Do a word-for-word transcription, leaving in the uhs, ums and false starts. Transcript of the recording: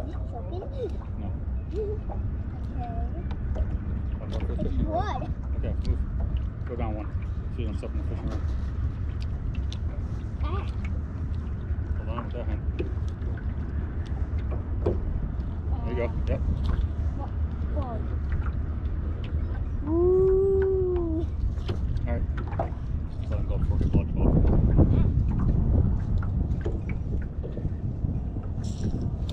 No. Okay. It's wood. Okay, move. Go down one. So you don't step in the fish around. Ah. Hold on with that hand. There you go. Yep. Whoa. Ooh. Alright. Just let him go before we get blood.